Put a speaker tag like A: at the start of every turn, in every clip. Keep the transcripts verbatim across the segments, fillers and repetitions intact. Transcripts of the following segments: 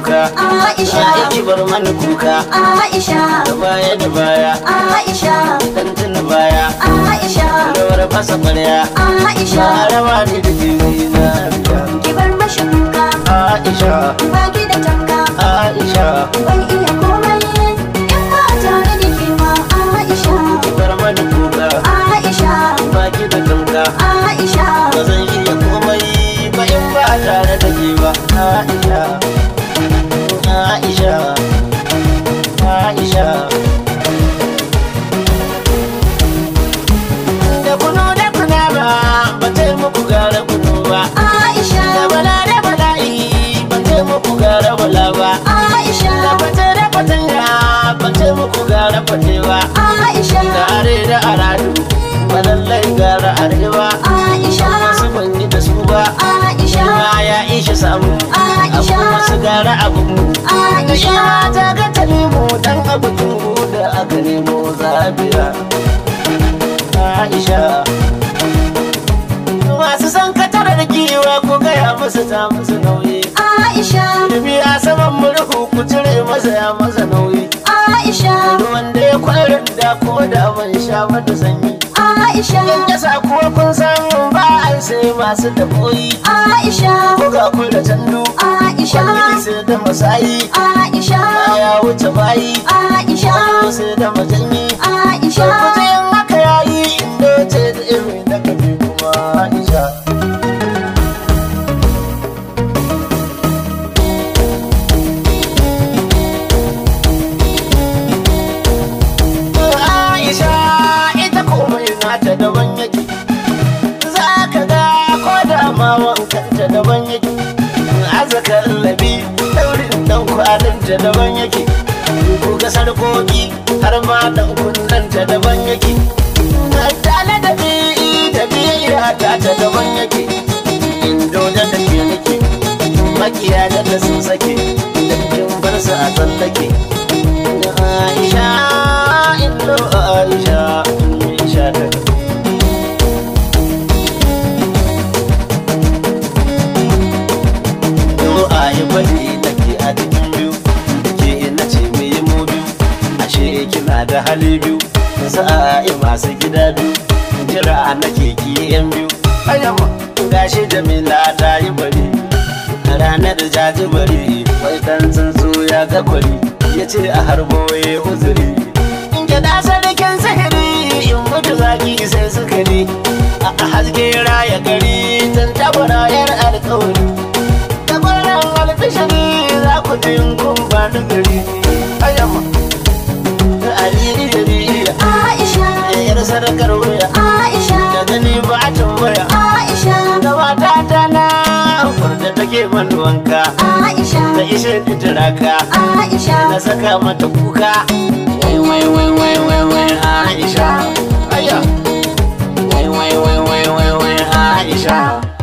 A: kuka
B: Aisha
A: ki bar mana kuka
B: Aisha
A: da baya da baya
B: Aisha
A: dan tuna baya
B: Aisha
A: rawar fasa kwarya
B: Aisha
A: rawa ne da jini na
B: ki bar mashi kuka
A: Aisha
B: ba ki da tamka
A: Aisha
B: ban iya komai in ba tare da ke ba Aisha
A: ki bar mana kuka
B: Aisha
A: ba ki da tamka
B: Aisha
A: ba zan iya komai ba in ba tare da ke ba Aisha Aisha Aisha da kunu da kuna ba ba ta muku gara kunu ba
B: Aisha
A: da bala da bala'i ba ta muku gara bala ba
B: Aisha
A: da fata da fatanya ba ta muku gara fate ba
B: Aisha
A: da are da aradu ba lallai gara arewa
B: Aisha
A: wasu ban yi da su ba
B: Aisha
A: ma ya ishe samu
B: Aisha
A: abu wasu gara abu
B: Aisha
A: ta ga ta nemo dan abu tungu da aka nemo zabiya Aisha masu san katarar giwa ko gaya musu ta musu nauyi
B: Aisha
A: Ilimi a saman murhu ku cire masa ya masa nauyi
B: Aisha
A: wanda ya kwarin da ko da ban sha mata sanyi
B: Aisha
A: yan kasa kuwa kun san ba ai sai masu tafoyi
B: Aisha
A: ko ga ku da tandu
B: Aisha
A: wani sai da masayi
B: Aisha
A: ya wuce bayi
B: Aisha
A: wani sai da majanyi
B: Aisha
A: kuta yin haka yayi inda ce da irin da kafi kuma Aisha ta daban yake za ka ga ko da ma wankanta daban yake azakar labi daurin dan kwalinta daban yake ko ga sarkoki har ma dan kunnanta daban yake tale da bi da biya ta ta daban yake indo da take nake makiya da sun sake dan bar su a tsallake Aisha indo Aisha Aisha ta yi bari nake a cikin biyu ke ina ce mai yi mu biyu ashe kina da hali biyu sa'a masu gida biyu jira nake ki yan biyu ayyama gashi Jamila ta yi bari ranar jaji bari wai dan tsuntsu ya ga kwari ya ce a harbo ya uzuri in ke da sarkin sihiri in mutu zaki sai sukari a haske raya gari tan tabara yar alkawari albishiri za ku ji kun ba da gari ayyama aliri da riya
B: Aisha
A: yar sarakar wuya
B: Aisha
A: da gani ba a tambaya
B: Aisha
A: da mata ta na da take man wanka
B: Aisha
A: da ishe ni turaka
B: Aisha
A: na saka mata kuka wai wai wai wai wai wai Aisha ayya wai wai wai wai wai wai Aisha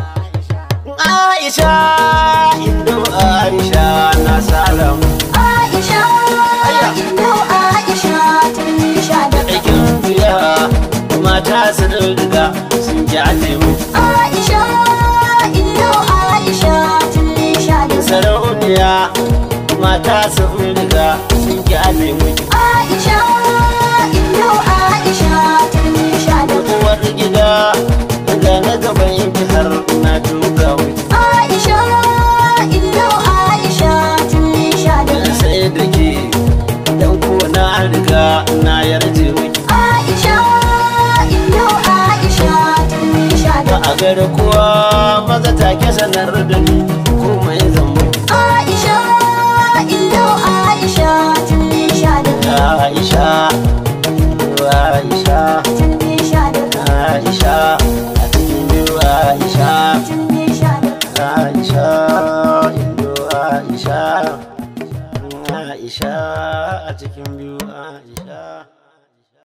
A: Aisha indo Aisha na salam
B: Aisha indo Aisha tun sha da
A: aikin biya mata su riga sun ji alemu
B: Aisha indo Aisha tun sha da
A: sarauniya mata su riga sun ji alemu
B: Aisha indo Aisha tun sha da
A: uwar gida ga na gaban yanki har na tuga wuce
B: Aisha indo Aisha tun sha da
A: sai da ke dan ko na riga na yarje miki
B: Aisha indo Aisha tun sha da
A: a gari kuwa maza take sanar da ni kuma